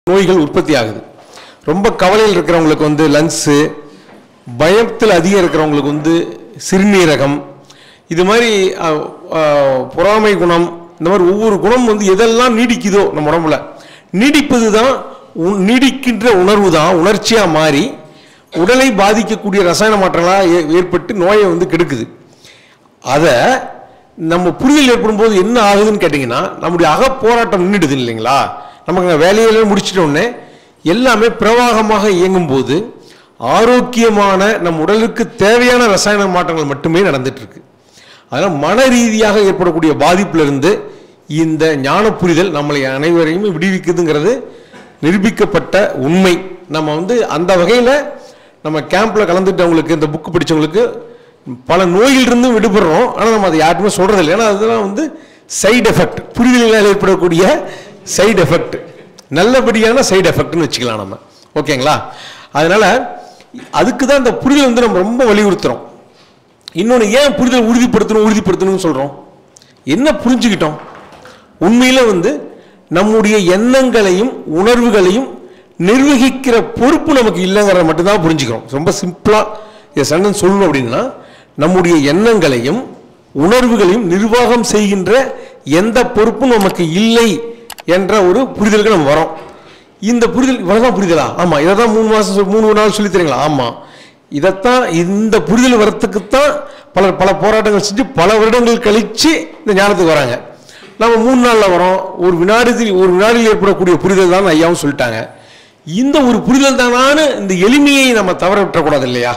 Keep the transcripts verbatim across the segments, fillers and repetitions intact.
நோய்கள் உற்பத்தி ஆகுது. ரொம்ப கவலையில் இருக்கிறவங்களுக்கு வந்து லங்ஸ், பயத்தில் அதிகம் இருக்கிறவங்களுக்கு வந்து சிறுநீரகம், இது மாதிரி பொறாமை குணம், இந்த மாதிரி ஒவ்வொரு குணம் வந்து எதெல்லாம் நீடிக்குதோ நம்ம உடம்புல நீடிப்பது தான், நீடிக்கின்ற உணர்வு தான் உணர்ச்சியாக மாறி உடலை பாதிக்கக்கூடிய ரசாயன மாற்றங்களாக ஏற்பட்டு நோயை வந்து கெடுக்குது. அதை நம்ம புரிதல் ஏற்படும் போது என்ன ஆகுதுன்னு கேட்டிங்கன்னா, நம்முடைய அகப்போராட்டம் நின்றுடுது இல்லைங்களா. நமக்கு வேலையில முடிச்சிட்டோன்னே எல்லாமே பிரவாகமாக இயங்கும்போது ஆரோக்கியமான நம் உடலுக்கு தேவையான ரசாயன மாற்றங்கள் மட்டுமே நடந்துட்டு இருக்கு. அதனால் மன ரீதியாக ஏற்படக்கூடிய பாதிப்பிலிருந்து இந்த ஞான புரிதல் நம்மளை அனைவரையும் விடுவிக்குதுங்கிறது நிரூபிக்கப்பட்ட உண்மை. நம்ம வந்து அந்த வகையில் நம்ம கேம்பில் கலந்துட்டவங்களுக்கு, இந்த புக்கு படித்தவங்களுக்கு பல நோயிலிருந்து விடுபடுறோம். ஆனால் நம்ம அதை யாருக்குமே சொல்கிறது இல்லை. ஏன்னா அதெல்லாம் வந்து சைடு எஃபெக்ட், புரிதலினால் ஏற்படக்கூடிய சைடு எஃபெக்ட், நல்லபடியான சைடு எஃபெக்ட்னு வச்சுக்கலாம் நம்ம. ஓகேங்களா? அதனால் அதுக்கு தான் இந்த புரிதல் வந்து நம்ம ரொம்ப வலியுறுத்துகிறோம். இன்னொன்று, ஏன் புரிதல் உறுதிப்படுத்தணும் உறுதிப்படுத்தணும்னு சொல்கிறோம்? என்ன புரிஞ்சுக்கிட்டோம்? உண்மையில் வந்து நம்முடைய எண்ணங்களையும் உணர்வுகளையும் நிர்வகிக்கிற பொறுப்பு நமக்கு இல்லைங்கிறத மட்டும்தான் புரிஞ்சுக்கிறோம். ரொம்ப சிம்பிளாக இதை சண்டன் சொல்லணும் அப்படின்னா, நம்முடைய எண்ணங்களையும் உணர்வுகளையும் நிர்வாகம் செய்கின்ற எந்த பொறுப்பும் நமக்கு இல்லை என்ற ஒரு புரிதலுக்கு நம்ம வரோம். இந்த புரிதல் இவ்வளோதான் புரிதலா? ஆமாம். இதை தான் மூணு மாதம் மூணு நாள் சொல்லி தரீங்களா? ஆமாம். இதைத்தான், இந்த புரிதல் வரத்துக்குத்தான் பல பல போராட்டங்கள் செஞ்சு பல வருடங்கள் கழித்து இந்த ஞானத்துக்கு வராங்க. நம்ம மூணு நாளில் வரோம். ஒரு வினாடி ஒரு வினாடியில் ஏற்படக்கூடிய புரிதல் தான் ஐயாவும் சொல்லிட்டாங்க. இந்த ஒரு புரிதல் தானான இந்த எளிமையை நம்ம தவற விட்டுறக்கூடாது இல்லையா?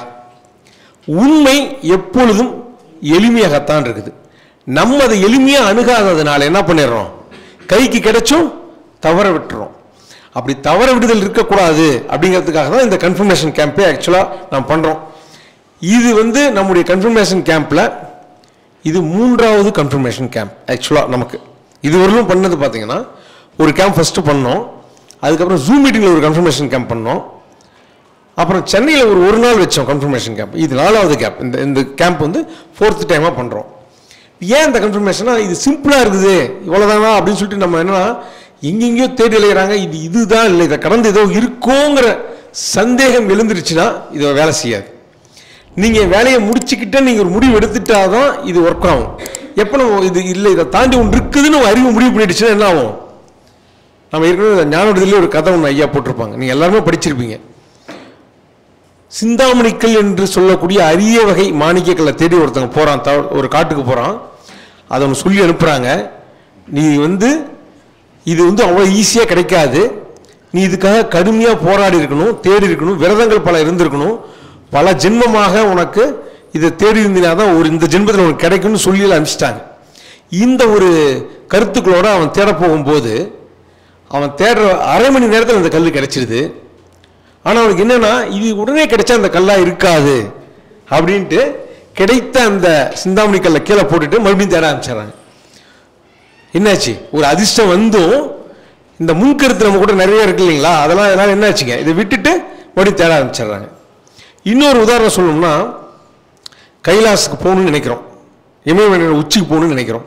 உண்மை எப்பொழுதும் எளிமையாகத்தான் இருக்குது. நம்ம அதை எளிமையாக அணுகாததுனால என்ன பண்ணிடுறோம்? கைக்கு கிடைச்சும் தவற விட்டுறோம். அப்படி தவற விடுதல் இருக்கக்கூடாது அப்படிங்கிறதுக்காக தான் இந்த கன்ஃபர்மேஷன் கேம்பே ஆக்சுவலாக நாம் பண்ணுறோம். இது வந்து நம்முடைய கன்ஃபர்மேஷன் கேம்பில் இது மூன்றாவது கன்ஃபர்மேஷன் கேம்ப். ஆக்சுவலாக நமக்கு இதுவரையிலும் பண்ணது பார்த்தீங்கன்னா, ஒரு கேம்ப் ஃபஸ்ட்டு பண்ணோம், அதுக்கப்புறம் ஜூம் மீட்டிங்கில் ஒரு கன்ஃபர்மேஷன் கேம்ப் பண்ணோம், அப்புறம் சென்னையில் ஒரு ஒரு நாள் வச்சோம் கன்ஃபர்மேஷன் கேம்ப். இது நாலாவது கேம்ப். இந்த இந்த கேம்ப் வந்து ஃபோர்த்து டைமாக பண்ணுறோம். ஏன் இந்த கன்ஃபர்மேஷனா? இது சிம்பிளாக இருக்குது, இவ்வளோதானா அப்படின்னு சொல்லிட்டு நம்ம என்னன்னா எங்கெங்கேயோ தேடி அலைகிறாங்க. இது இதுதான் இல்லை, இதை கடந்து ஏதோ இருக்கோங்கிற சந்தேகம் எழுந்துருச்சுன்னா இது வேலை செய்யாது. நீங்கள் வேலையை முடிச்சுக்கிட்ட நீங்கள் ஒரு முடிவு எடுத்துட்டாதான் இது ஒர்க் ஆகும். எப்போ நம்ம இது இல்லை, இதை தாண்டி ஒன்று இருக்குதுன்னு அறிவு முடிவு பண்ணிடுச்சுன்னா என்ன ஆகும்? நம்ம ஏற்கனவே ஞான விடுதலையில் ஒரு கதை ஒன்று ஐயா போட்டிருப்பாங்க, நீங்கள் எல்லாருமே படிச்சிருப்பீங்க. சிந்தாமணிக்கல் என்று சொல்லக்கூடிய அரிய வகை மாணிக்கக்கல்லை தேடி ஒருத்தங்க போகிறான், ஒரு காட்டுக்கு போகிறான். அதை ஒன்று சொல்லி அனுப்புகிறாங்க, நீ வந்து இது வந்து அவ்வளோ ஈஸியாக கிடைக்காது, நீ இதுக்காக கடுமையாக போராடி இருக்கணும், தேடி இருக்கணும், விரதங்கள் பல இருந்திருக்கணும், பல ஜென்மமாக உனக்கு இதை தேடி இருந்தினா தான் ஒரு இந்த ஜென்மத்தில் உனக்கு கிடைக்கும்னு சொல்லி அனுப்பிச்சிட்டாங்க. இந்த ஒரு கருத்துக்களோடு அவன் தேட போகும்போது அவன் தேடுற அரை மணி நேரத்தில் அந்த கல் கிடைச்சிருது. ஆனால் அவனுக்கு என்னென்னா, இது உடனே கிடைச்சா அந்த கல்லாக இருக்காது அப்படின்ட்டு கிடைத்த அந்த சிந்தாமணி கல்லை கீழே போட்டுட்டு மறுபடியும் தேட ஆரம்பிச்சிடறாங்க. என்னாச்சு? ஒரு அதிர்ஷ்டம் வந்தும் இந்த முன்கருத்து நம்ம கூட நிறைய இருக்கு இல்லைங்களா, அதெல்லாம் அதனால் என்னாச்சுங்க, இதை விட்டுட்டு மறுபடியும் தேட ஆரம்பிச்சிடுறாங்க. இன்னொரு உதாரணம் சொல்லணும்னா, கைலாசுக்கு போகணும்னு நினைக்கிறோம், இமயமலையோட உச்சிக்கு போகணும்னு நினைக்கிறோம்.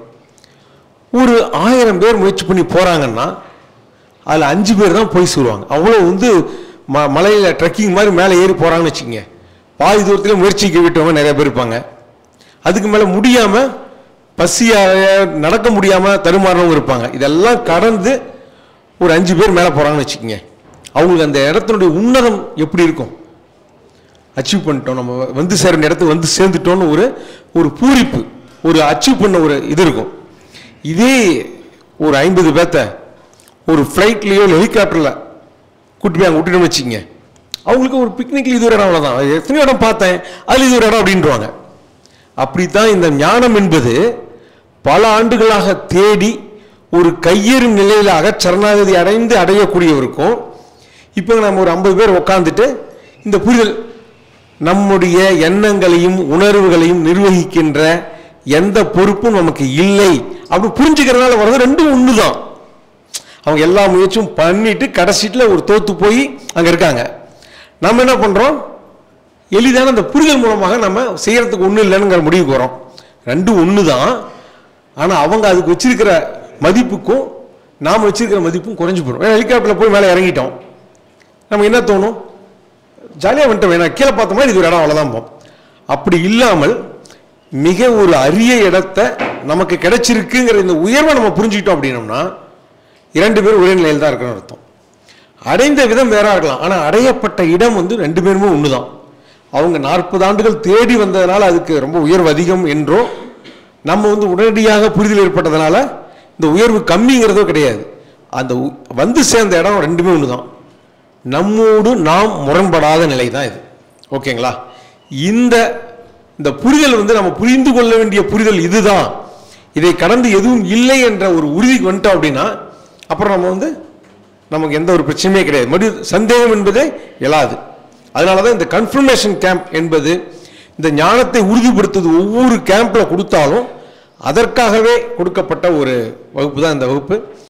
ஒரு ஆயிரம் பேர் முயற்சி பண்ணி போகிறாங்கன்னா அதில் அஞ்சு பேர் தான் போய் சேருவாங்க. அவ்வளோ வந்து ம மலையில் ட்ரெக்கிங் மாதிரி மேலே ஏறி போகிறாங்கன்னு வச்சுக்கோங்க. பாதி தூரத்தில் முயற்சிக்கு விட்டவங்க நிறைய பேர் இருப்பாங்க. அதுக்கு மேலே முடியாமல் பசியாக நடக்க முடியாமல் தடுமாறவங்க இருப்பாங்க. இதெல்லாம் கடந்து ஒரு அஞ்சு பேர் மேலே போகிறாங்கன்னு வச்சுக்கோங்க. அவங்களுக்கு அந்த இடத்தினுடைய உன்னதம் எப்படி இருக்கும்? அச்சீவ் பண்ணிட்டோம், நம்ம வந்து சேர இடத்துக்கு வந்து சேர்ந்துட்டோன்னு ஒரு ஒரு பூரிப்பு, ஒரு அச்சீவ் பண்ண ஒரு இது இருக்கும். இதே ஒரு ஐம்பது பேர்த்த ஒரு ஃப்ளைட்லேயோ இல்லை ஹெலிகாப்டரில் கூட்டி போய் அங்கே விட்டுட்டோம்னு வச்சுக்கோங்க. அவங்களுக்கு ஒரு பிக்னிக்கில் இது ஒரு இடம், அவ்வளோதான், எத்தனையோ இடம் பார்த்தேன், அதில் இது ஒரு இடம் அப்படின்றாங்க. அப்படித்தான் இந்த ஞானம் என்பது பல ஆண்டுகளாக தேடி ஒரு கையேறும் நிலையிலாக சரணாகதி அடைந்து அடையக்கூடியவருக்கும், இப்போ நம்ம ஒரு ஐம்பது பேர் உட்காந்துட்டு இந்த புரிதல், நம்முடைய எண்ணங்களையும் உணர்வுகளையும் நிர்வகிக்கின்ற எந்த பொறுப்பும் நமக்கு இல்லை அப்படி புரிஞ்சுக்கிறதுனால வர்றது ரெண்டும் ஒன்று தான். அவங்க எல்லா முயற்சியும் பண்ணிட்டு கடைசியில் ஒரு தோத்து போய் அங்கே இருக்காங்க. நம்ம என்ன பண்ணுறோம்? எளிதான அந்த புரிதல் மூலமாக நம்ம செய்யறதுக்கு ஒன்றும் இல்லைங்கிற முடிவுக்கு வரோம். ரெண்டும் ஒன்று தான். ஆனால் அவங்க அதுக்கு வச்சிருக்கிற மதிப்புக்கும் நாம் வச்சிருக்கிற மதிப்பும் குறைஞ்சு போயிடும். ஏன்னா ஹெலிகாப்டரில் போய் மேலே இறங்கிட்டோம், நமக்கு என்ன தோணும், ஜாலியாக வந்துட்டு வேணா கீழே பார்த்தோம்னா இது ஒரு இடம் அவ்வளோதான் போம். அப்படி இல்லாமல் மிக ஒரு அரிய இடத்த நமக்கு கிடைச்சிருக்குங்கிற இந்த உயர்வை நம்ம புரிஞ்சுக்கிட்டோம் அப்படின்னோம்னா இரண்டு பேரும் ஒரே நிலையில் தான் இருக்கணும்னு அர்த்தம். அடைந்த விதம் வேற இருக்கலாம், ஆனால் அடையப்பட்ட இடம் வந்து ரெண்டு பேருமே ஒன்று தான். அவங்க நாற்பது ஆண்டுகள் தேடி வந்ததுனால அதுக்கு ரொம்ப உயர்வு அதிகம் என்றோ, நம்ம வந்து உடனடியாக புரிதல் ஏற்பட்டதுனால இந்த உயர்வு கம்மிங்கிறதோ கிடையாது. அந்த வந்து சேர்ந்த இடம் ரெண்டுமே ஒன்று தான். நம்மோடு நாம் முரண்படாத நிலை தான் இது. ஓகேங்களா? இந்த இந்த புரிதல் வந்து நம்ம புரிந்து கொள்ள வேண்டிய புரிதல் இதுதான், இதை கடந்து எதுவும் இல்லை என்ற ஒரு உறுதிக்கு வந்துட்டோம் அப்படின்னா அப்புறம் நம்ம வந்து நமக்கு எந்த ஒரு பிரச்சனையுமே கிடையாது, மறுபடியும் சந்தேகம் என்பதே எழாது. அதனால தான் இந்த கன்ஃபர்மேஷன் கேம்ப் என்பது இந்த ஞானத்தை உறுதிப்படுத்துவது ஒவ்வொரு கேம்பில் கொடுத்தாலும் அதற்காகவே கொடுக்கப்பட்ட ஒரு வகுப்பு தான் இந்த வகுப்பு.